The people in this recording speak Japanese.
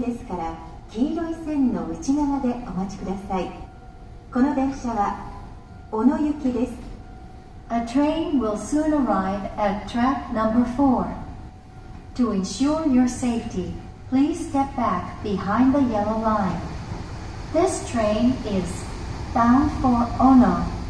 ですから、黄色い線の内側でお待ちください。この電車は小野行きです。 A train will soon arrive at track number 4. To ensure your safety, please step back behind the yellow line. This train is bound for Ono.